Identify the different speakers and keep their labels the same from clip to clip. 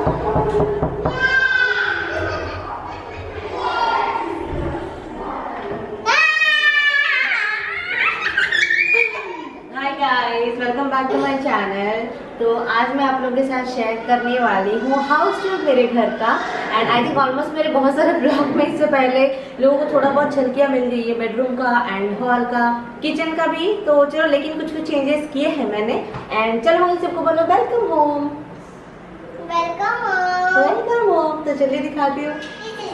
Speaker 1: Welcome back to my channel. तो आज मैं आप लोगों के साथ शेयर करने वाली हूँ हाउस टूर मेरे घर का। एंड आई थिंक ऑलमोस्ट मेरे बहुत सारे ब्लॉग में इससे पहले लोगों को थोड़ा बहुत झलकियाँ मिल गई है बेडरूम का एंड हॉल का, किचन का भी। तो चलो, लेकिन कुछ कुछ चेंजेस किए हैं मैंने। एंड चलो हम सबको बोलो welcome home,
Speaker 2: welcome home,
Speaker 1: welcome home. तो चलिए दिखाती हूँ।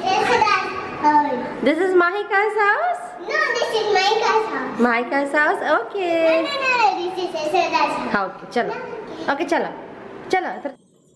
Speaker 1: दिस इज माहिका's house.
Speaker 2: No, this is Maika's house.
Speaker 1: Mahiका's house. Okay.
Speaker 2: No, this is Yashoda's house.
Speaker 1: हाँ, ओके चलो, ओके चलो चलो।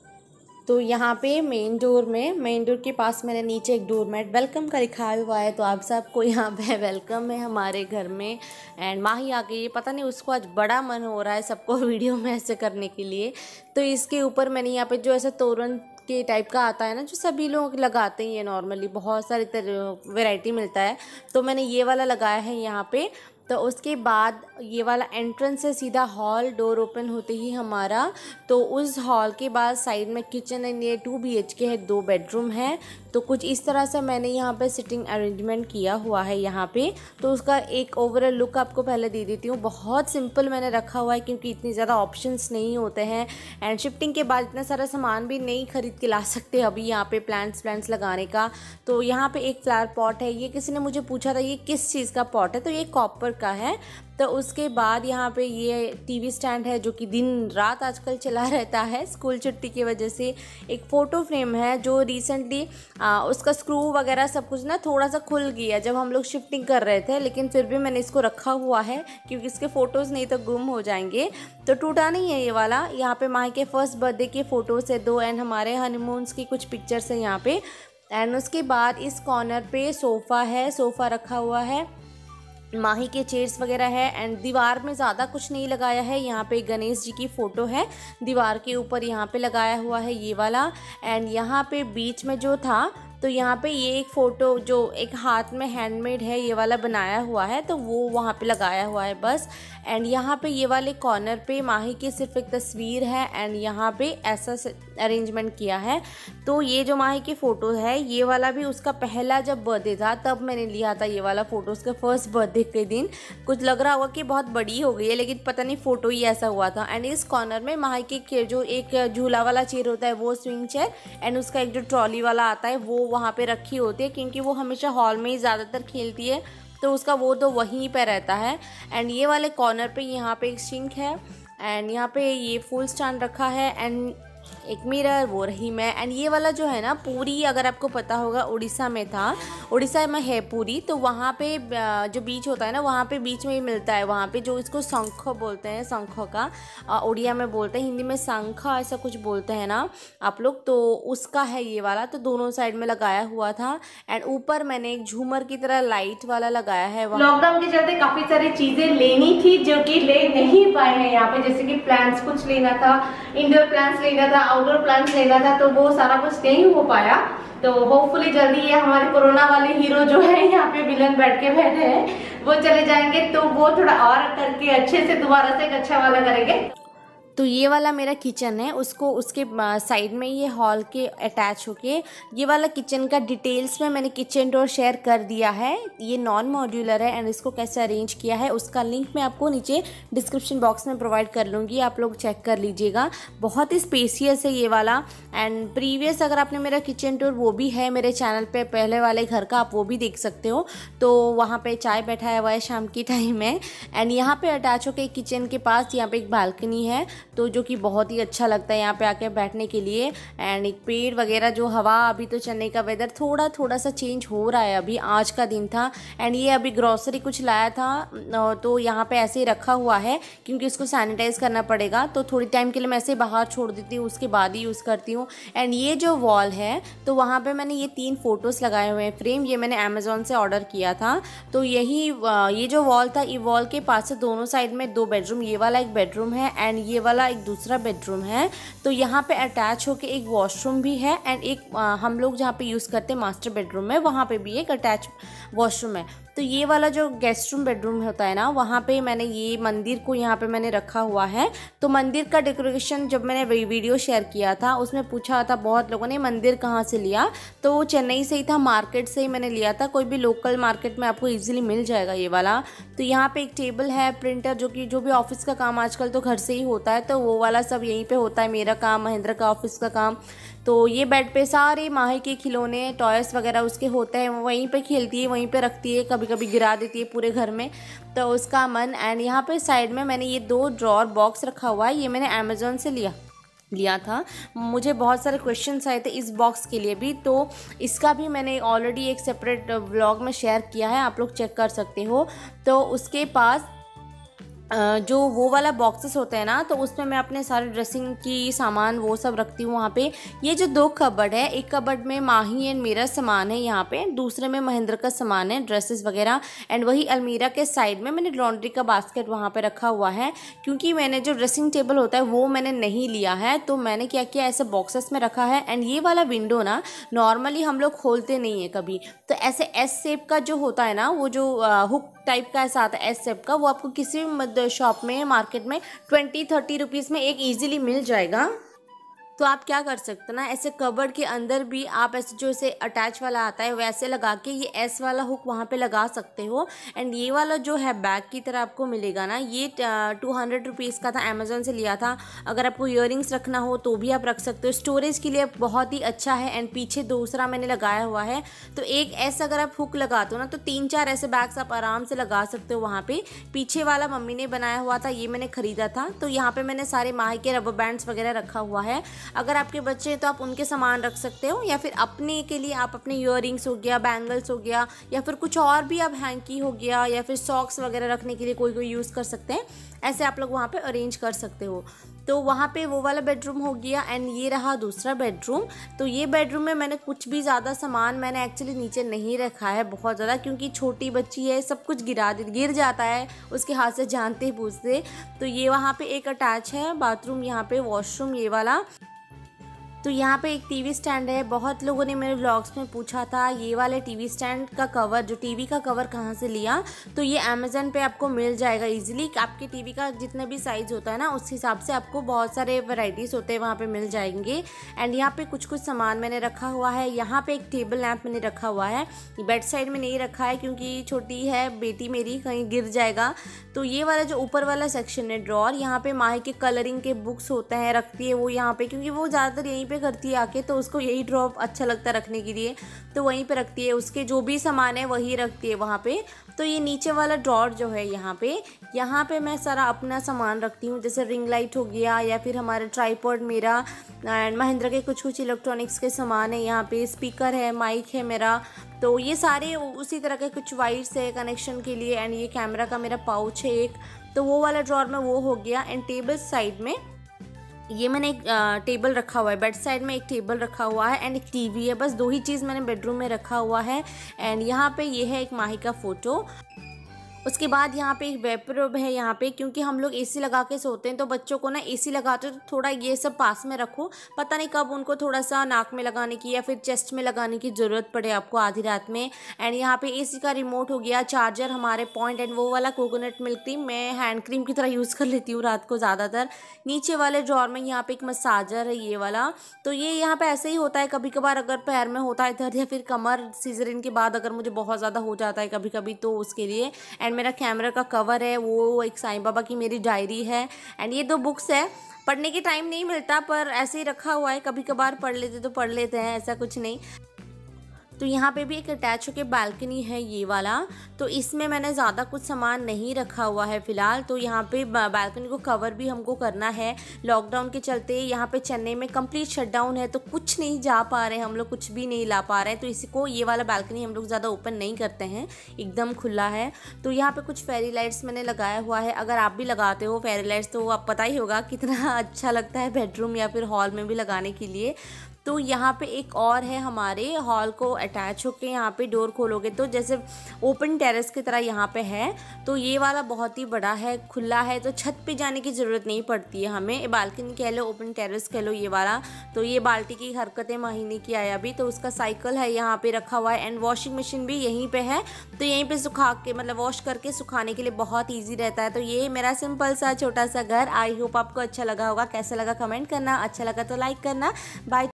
Speaker 1: तो यहाँ पे मेन डोर के पास मैंने नीचे एक डोर मैट वेलकम का लिखा हुआ है। तो आप सबको यहाँ पे वेलकम है हमारे घर में। एंड माही आ गई है, पता नहीं उसको आज बड़ा मन हो रहा है सबको वीडियो में ऐसे करने के लिए। तो इसके ऊपर मैंने यहाँ पे जो ऐसा तोरण के टाइप का आता है ना, जो सभी लोग लगाते हैं नॉर्मली, बहुत सारी वैरायटी मिलता है, तो मैंने ये वाला लगाया है यहाँ पे। तो उसके बाद ये वाला एंट्रेंस है सीधा हॉल, डोर ओपन होते ही हमारा। तो उस हॉल के बाद साइड में किचन एंड ये 2 BHK है, 2 बेडरूम है। तो कुछ इस तरह से मैंने यहाँ पे सिटिंग अरेंजमेंट किया हुआ है यहाँ पे। तो उसका एक ओवरऑल लुक आपको पहले दे देती हूँ। बहुत सिंपल मैंने रखा हुआ है क्योंकि इतनी ज़्यादा ऑप्शंस नहीं होते हैं। एंड शिफ्टिंग के बाद इतना सारा सामान भी नहीं खरीद के ला सकते अभी यहाँ पे प्लांट्स लगाने का। तो यहाँ पे एक फ्लावर पॉट है। ये किसी ने मुझे पूछा था ये किस चीज़ का पॉट है, तो ये कॉपर का है। तो उसके बाद यहाँ पे ये टीवी स्टैंड है जो कि दिन रात आजकल चला रहता है स्कूल छुट्टी की वजह से। एक फ़ोटो फ्रेम है जो रिसेंटली उसका स्क्रू वगैरह सब कुछ ना थोड़ा सा खुल गया जब हम लोग शिफ्टिंग कर रहे थे, लेकिन फिर भी मैंने इसको रखा हुआ है क्योंकि इसके फ़ोटोज़ नहीं तो गुम हो जाएंगे। तो टूटा नहीं है ये वाला। यहाँ पे माही के फर्स्ट बर्थडे के फ़ोटोज़ है 2 एंड हमारे हनीमून्स की कुछ पिक्चर्स हैं यहाँ पे। एंड उसके बाद इस कॉर्नर पे सोफ़ा है, सोफ़ा रखा हुआ है, माही के चेयर्स वगैरह है। एंड दीवार में ज़्यादा कुछ नहीं लगाया है। यहाँ पे गणेश जी की फ़ोटो है दीवार के ऊपर, यहाँ पे लगाया हुआ है ये वाला। एंड यहाँ पे बीच में जो था तो यहाँ पे ये एक फ़ोटो जो एक हाथ में हैंडमेड है ये वाला बनाया हुआ है, तो वो वहाँ पे लगाया हुआ है बस। एंड यहाँ पे ये वाले कॉर्नर पे माही की सिर्फ एक तस्वीर है एंड यहाँ पे ऐसा अरेंजमेंट किया है। तो ये जो माही की फ़ोटो है ये वाला भी उसका पहला जब बर्थडे था तब मैंने लिया था ये वाला फ़ोटो, उसके फर्स्ट बर्थडे के दिन। कुछ लग रहा होगा कि बहुत बड़ी हो गई है लेकिन पता नहीं फ़ोटो ही ऐसा हुआ था। एंड इस कॉर्नर में माही के जो एक झूला वाला चेयर होता है वो स्विंग चेयर, एंड उसका एक जो ट्रॉली वाला आता है वो वहाँ पे रखी होती है क्योंकि वो हमेशा हॉल में ही ज़्यादातर खेलती है तो उसका वो तो वहीं पे रहता है। एंड ये वाले कॉर्नर पे यहाँ पे एक सिंक है एंड यहाँ पे ये फुल स्टैंड रखा है एंड एक मिरर, वो रही मैं। एंड ये वाला जो है ना पूरी, अगर आपको पता होगा उड़ीसा में था, उड़ीसा में है पूरी, तो वहाँ पे जो बीच होता है ना वहाँ पे बीच में ही मिलता है, वहाँ पे जो इसको शंखो बोलते हैं, शंखो का उड़िया में बोलते हैं, हिंदी में शंखा ऐसा कुछ बोलते हैं ना आप लोग, तो उसका है ये वाला। तो दोनों साइड में लगाया हुआ था। एंड ऊपर मैंने एक झूमर की तरह लाइट वाला लगाया है। लॉकडाउन के चलते काफ़ी सारी चीज़ें लेनी थी जो कि ले नहीं पाए हैं यहाँ पे, जैसे कि प्लांट्स कुछ लेना था, इंडोर प्लांट्स लेना था, आउटडोर प्लांट्स लेना था, तो वो सारा कुछ नहीं हो पाया। तो होपफुली जल्दी ये हमारे कोरोना वाले हीरो जो है यहाँ पे विलन बैठ के बैठे हैं वो चले जाएंगे, तो वो थोड़ा और करके अच्छे से दोबारा से एक अच्छा वाला करेंगे। तो ये वाला मेरा किचन है, उसको उसके साइड में ये हॉल के अटैच होके ये वाला किचन का डिटेल्स में मैंने किचन डोर शेयर कर दिया है। ये नॉन मॉड्यूलर है एंड इसको कैसे अरेंज किया है उसका लिंक मैं आपको नीचे डिस्क्रिप्शन बॉक्स में प्रोवाइड कर लूँगी, आप लोग चेक कर लीजिएगा। बहुत ही स्पेसियस है ये वाला। एंड प्रीवियस अगर आपने मेरा किचन टूर वो भी है मेरे चैनल पे, पहले वाले घर का, आप वो भी देख सकते हो। तो वहाँ पे चाय बैठाया हुआ है शाम की टाइम में। एंड यहाँ पे अटैच होकर किचन के पास यहाँ पे एक बालकनी है, तो जो कि बहुत ही अच्छा लगता है यहाँ पे आके बैठने के लिए। एंड एक पेड़ वगैरह जो हवा, अभी तो चेन्नई का वेदर थोड़ा सा चेंज हो रहा है, अभी आज का दिन था। एंड ये अभी ग्रॉसरी कुछ लाया था तो यहाँ पे ऐसे ही रखा हुआ है क्योंकि इसको सैनिटाइज करना पड़ेगा, तो थोड़ी टाइम के लिए मैं ऐसे बाहर छोड़ देती हूँ, उसके बाद ही यूज़ करती हूँ। एंड ये जो वॉल है तो वहाँ पे मैंने ये 3 फोटोज़ लगाए हुए हैं फ्रेम, ये मैंने अमेज़ॉन से ऑर्डर किया था। तो यही ये जो वॉल था, ये वॉल के पास से दोनों साइड में 2 बेडरूम, ये वाला एक बेडरूम है एंड ये वाला एक दूसरा बेडरूम है। तो यहाँ पे अटैच होके एक वॉशरूम भी है एंड एक हम लोग जहाँ पे यूज़ करते हैं मास्टर बेडरूम में, वहाँ पे भी एक अटैच वॉशरूम है। तो ये वाला जो गेस्ट रूम बेडरूम होता है ना, वहाँ पे मैंने ये मंदिर को यहाँ पे मैंने रखा हुआ है। तो मंदिर का डेकोरेशन जब मैंने वीडियो शेयर किया था उसमें पूछा था बहुत लोगों ने मंदिर कहाँ से लिया, तो वो चेन्नई से ही था, मार्केट से ही मैंने लिया था। कोई भी लोकल मार्केट में आपको ईजिली मिल जाएगा ये वाला। तो यहाँ पे एक टेबल है, प्रिंटर, जो भी ऑफिस का काम आजकल तो घर से ही होता है, तो वो वाला सब यहीं पे होता है, मेरा काम, महेंद्र का ऑफिस का काम। तो ये बेड पे सारे माही के खिलौने, टॉयस वगैरह उसके होते हैं, वहीं पे खेलती है, वहीं पे रखती है, कभी कभी गिरा देती है पूरे घर में, तो उसका मन। एंड यहाँ पे साइड में मैंने ये 2 ड्रॉर बॉक्स रखा हुआ है, ये मैंने अमेज़ॉन से लिया था। मुझे बहुत सारे क्वेश्चंस आए थे इस बॉक्स के लिए भी, तो इसका भी मैंने ऑलरेडी एक सेपरेट व्लॉग में शेयर किया है, आप लोग चेक कर सकते हो। तो उसके पास जो वो वाला बॉक्सेस होते हैं ना, तो उसमें मैं अपने सारे ड्रेसिंग की सामान वो सब रखती हूँ वहाँ पे। ये जो 2 कबर्ड है, एक कबर्ड में माही एंड मेरा सामान है यहाँ पे, दूसरे में महेंद्र का सामान है, ड्रेसेस वगैरह। एंड वही अलमीरा के साइड में मैंने लॉन्ड्री का बास्केट वहाँ पे रखा हुआ है, क्योंकि मैंने जो ड्रेसिंग टेबल होता है वो मैंने नहीं लिया है, तो मैंने क्या किया, ऐसे बॉक्सेस में रखा है। एंड ये वाला विंडो ना नॉर्मली हम लोग खोलते नहीं है कभी, तो ऐसे एस शेप का जो होता है ना, वो जो हुक टाइप का ऐसा आता है एस शेप का, वो आपको किसी भी शॉप में, मार्केट में 20-30 रुपीज़ में एक इजीली मिल जाएगा। तो आप क्या कर सकते हैं ना, ऐसे कबर्ड के अंदर भी आप ऐसे जो इसे अटैच वाला आता है वैसे लगा के ये एस वाला हुक वहाँ पे लगा सकते हो। एंड ये वाला जो है बैग की तरह आपको मिलेगा ना, ये 200 रुपीज़ का था, अमेज़ॉन से लिया था। अगर आपको ईयरिंग्स रखना हो तो भी आप रख सकते हो, स्टोरेज के लिए बहुत ही अच्छा है। एंड पीछे दूसरा मैंने लगाया हुआ है, तो एक ऐसा अगर आप हुक लगाते हो ना, तो 3-4 ऐसे बैग्स आप आराम से लगा सकते हो वहाँ पे। पीछे वाला मम्मी ने बनाया हुआ था, ये मैंने ख़रीदा था। तो यहाँ पे मैंने सारे माही के रबर बैंड्स वगैरह रखा हुआ है। अगर आपके बच्चे हैं तो आप उनके सामान रख सकते हो, या फिर अपने के लिए आप अपने ईयरिंग्स हो गया, बैंगल्स हो गया, या फिर कुछ और भी, आप हैंकी हो गया, या फिर सॉक्स वगैरह रखने के लिए कोई यूज़ कर सकते हैं। ऐसे आप लोग वहाँ पे अरेंज कर सकते हो। तो वहाँ पे वो वाला बेडरूम हो गया। एंड ये रहा दूसरा बेडरूम। तो ये बेडरूम में मैंने कुछ भी ज़्यादा सामान मैंने एक्चुअली नीचे नहीं रखा है बहुत ज़्यादा, क्योंकि छोटी बच्ची है, सब कुछ गिर जाता है उसके हाथ से जानते पूछते। तो ये वहाँ पे एक अटैच है बाथरूम, यहाँ पे वॉशरूम ये वाला। तो यहाँ पे एक टीवी स्टैंड है। बहुत लोगों ने मेरे व्लॉग्स में पूछा था ये वाले टीवी स्टैंड का कवर, जो टीवी का कवर कहाँ से लिया, तो ये अमेज़न पे आपको मिल जाएगा इजीली। आपके टीवी का जितना भी साइज़ होता है ना, उस हिसाब से आपको बहुत सारे वैरायटीज़ होते हैं वहाँ पे मिल जाएंगे। एंड यहाँ पे कुछ सामान मैंने रखा हुआ है। यहाँ पे एक टेबल लैंप मैंने रखा हुआ है, बेड साइड में नहीं रखा है क्योंकि छोटी है बेटी मेरी, कहीं गिर जाएगा। तो ये वाला जो ऊपर वाला सेक्शन है ड्रॉर, यहाँ पे माही के कलरिंग के बुक्स होते हैं, रखती है वो यहाँ पे, क्योंकि वो ज़्यादातर यहीं पे करती है आके, तो उसको यही ड्रॉप अच्छा लगता है रखने के लिए, तो वहीं पे रखती है। उसके जो भी सामान है वही रखती है वहाँ पे। तो ये नीचे वाला ड्रॉर जो है यहाँ पे मैं सारा अपना सामान रखती हूँ, जैसे रिंग लाइट हो गया, या फिर हमारा ट्राइपॉड मेरा, एंड महेंद्र के कुछ इलेक्ट्रॉनिक्स के सामान है। यहाँ पे स्पीकर है, माइक है मेरा, तो ये सारे उसी तरह के कुछ वायर्स है कनेक्शन के लिए। एंड ये कैमरा का मेरा पाउच है एक, तो वो वाला ड्रॉर में वो हो गया। एंड टेबल साइड में ये मैंने एक टेबल रखा हुआ है, बेड साइड में एक टेबल रखा हुआ है, एंड एक टीवी है। बस 2 ही चीज़ मैंने बेडरूम में रखा हुआ है। एंड यहाँ पे ये है एक माही का फ़ोटो। उसके बाद यहाँ पे एक वेपरोब है यहाँ पे, क्योंकि हम लोग एसी लगा के सोते हैं, तो बच्चों को ना एसी लगाते हो तो थोड़ा ये सब पास में रखो, पता नहीं कब उनको थोड़ा सा नाक में लगाने की या फिर चेस्ट में लगाने की ज़रूरत पड़े आपको आधी रात में। एंड यहाँ पे एसी का रिमोट हो गया, चार्जर, हमारे पॉइंट, एंड वो वाला कोकोनट मिल्क क्रीम मैं हैंड क्रीम की तरह यूज़ कर लेती हूँ रात को ज़्यादातर। नीचे वाले ड्रॉर में यहाँ पे एक मसाजर है ये वाला। तो ये यहाँ पे ऐसे ही होता है, कभी कभार अगर पैर में होता है दर्द, या फिर कमर सीजरिन के बाद अगर मुझे बहुत ज़्यादा हो जाता है कभी कभी, तो उसके लिए। एंड मेरा कैमरा का कवर है, वो एक साईं बाबा की मेरी डायरी है। एंड ये 2 बुक्स है, पढ़ने के टाइम नहीं मिलता पर ऐसे ही रखा हुआ है, कभी कभार पढ़ लेते तो पढ़ लेते हैं, ऐसा कुछ नहीं। तो यहाँ पे भी एक अटैच होके बालकनी है ये वाला, तो इसमें मैंने ज़्यादा कुछ सामान नहीं रखा हुआ है फ़िलहाल। तो यहाँ पे बालकनी को कवर भी हमको करना है, लॉकडाउन के चलते यहाँ पे चेन्नई में कंप्लीट शटडाउन है, तो कुछ नहीं जा पा रहे हम लोग, कुछ भी नहीं ला पा रहे हैं, तो इसी को ये वाला बालकनी हम लोग ज़्यादा ओपन नहीं करते हैं, एकदम खुला है। तो यहाँ पे कुछ फेरी लाइट्स मैंने लगाया हुआ है। अगर आप भी लगाते हो फेरी लाइट्स तो आप पता ही होगा कितना अच्छा लगता है बेडरूम या फिर हॉल में भी लगाने के लिए। तो यहाँ पे एक और है, हमारे हॉल को अटैच होके यहाँ पे डोर खोलोगे तो जैसे ओपन टेरेस की तरह यहाँ पे है। तो ये वाला बहुत ही बड़ा है, खुला है, तो छत पे जाने की ज़रूरत नहीं पड़ती है हमें, बालकनी कह लो, ओपन टेरेस कह लो ये वाला। तो ये बाल्टी की हरकतें महीने की आया अभी, तो उसका साइकिल है यहाँ पे रखा हुआ है, एंड वॉशिंग मशीन भी यहीं पे है। तो यहीं पे सुखा के मतलब वॉश करके सुखाने के लिए बहुत ईजी रहता है। तो ये मेरा सिंपल सा छोटा सा घर। आई होप आपको अच्छा लगा होगा। कैसा लगा कमेंट करना, अच्छा लगा तो लाइक करना। बाय।